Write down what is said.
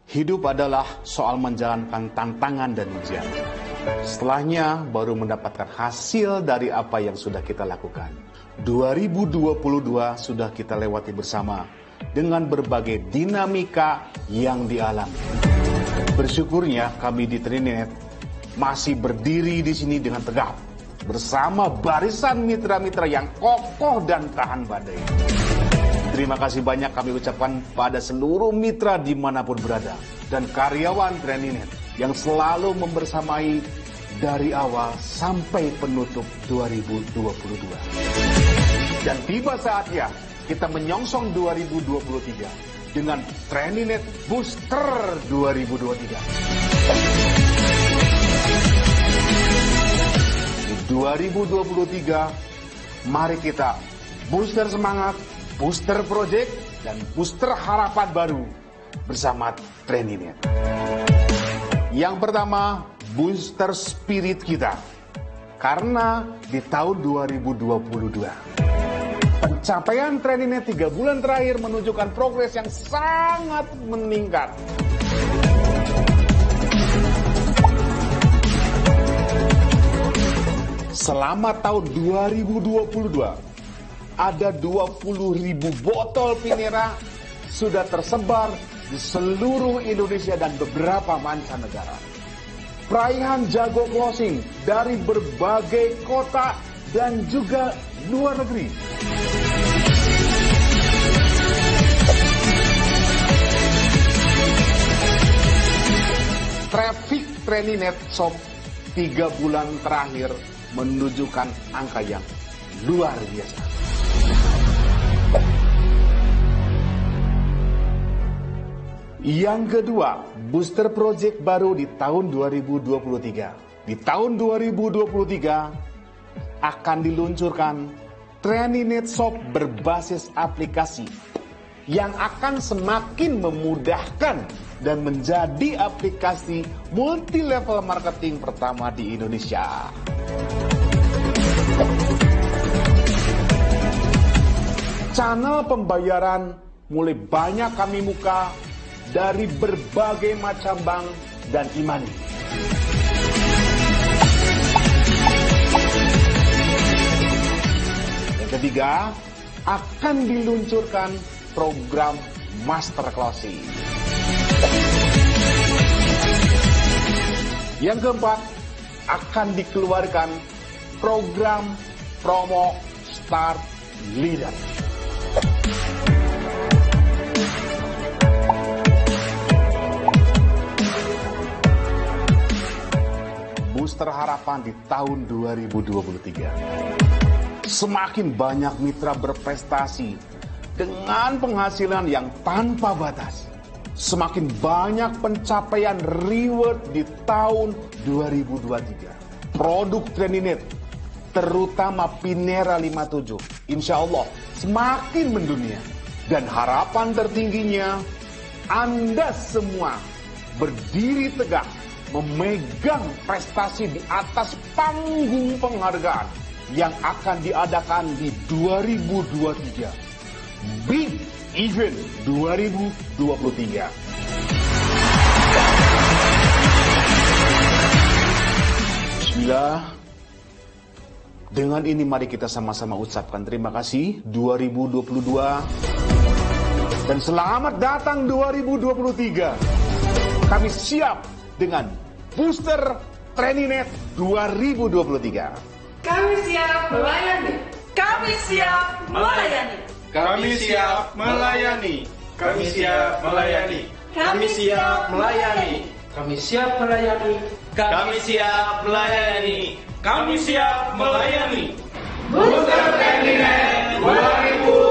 Hidup adalah soal menjalankan tantangan dan ujian. Setelahnya baru mendapatkan hasil dari apa yang sudah kita lakukan. 2022 sudah kita lewati bersama dengan berbagai dinamika yang dialami. Bersyukurnya kami di Trinet masih berdiri di sini dengan tegap bersama barisan mitra-mitra yang kokoh dan tahan badai. Terima kasih banyak kami ucapkan pada seluruh mitra dimanapun berada dan karyawan Trinet yang selalu membersamai dari awal sampai penutup 2022. Dan tiba saatnya kita menyongsong 2023 dengan Trinet Booster 2023. Di 2023, mari kita booster semangat, booster project, dan booster harapan baru bersama Trinet. Yang pertama, booster spirit kita. Karena di tahun 2022, pencapaian Trinet 3 bulan terakhir menunjukkan progres yang sangat meningkat. Selama tahun 2022, ada 20.000 botol Pinera sudah tersebar di seluruh Indonesia dan beberapa mancanegara. Perayaan jago closing dari berbagai kota dan juga luar negeri. Traffic Trinet Shop 3 bulan terakhir menunjukkan angka yang luar biasa. Yang kedua, booster project baru di tahun 2023. Di tahun 2023 akan diluncurkan Trinet Shop berbasis aplikasi yang akan semakin memudahkan dan menjadi aplikasi multi-level marketing pertama di Indonesia. Channel pembayaran mulai banyak kami buka dari berbagai macam bank dan e-money. Yang ketiga, akan diluncurkan program Master Closing. Yang keempat, akan dikeluarkan program promo Start Leader. Booster harapan di tahun 2023. Semakin banyak mitra berprestasi dengan penghasilan yang tanpa batas. Semakin banyak pencapaian reward di tahun 2023. Produk Trinet, terutama Pinera 57, insya Allah semakin mendunia. Dan harapan tertingginya, Anda semua berdiri tegak, memegang prestasi di atas panggung penghargaan yang akan diadakan di 2023. Big Event 2023. Bismillah. Dengan ini mari kita sama-sama ucapkan terima kasih 2022 dan selamat datang 2023. Kami siap dengan booster Trinet 2023. Kami siap melayani. Kami siap melayani. Kami siap melayani. Kami siap melayani. Kami siap melayani. Kami siap melayani. Kami siap melayani. Kami siap melayani. Booster Trinet 2023.